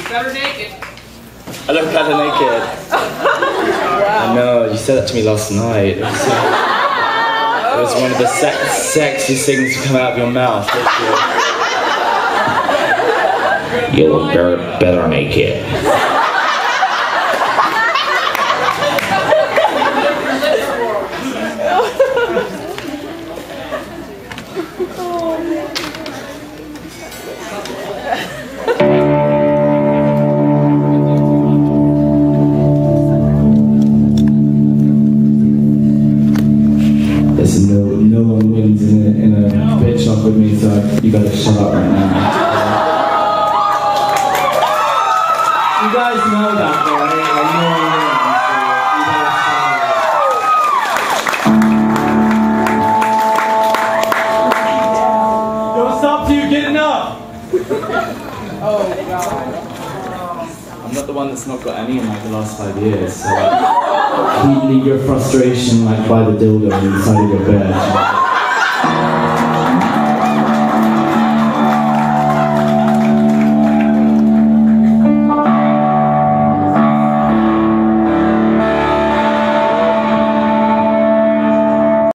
Better naked. I look better naked. Wow. I know, you said that to me last night. It was one of the sexiest things to come out of your mouth. You look better naked. No one wins in a bitch off with me, so you gotta shut up right now. You guys know that, right? I know you don't stop till you get enough! Oh, God. I'm not the one that's not got any in like the last 5 years, so leave your frustration like by the dildo inside of your bed.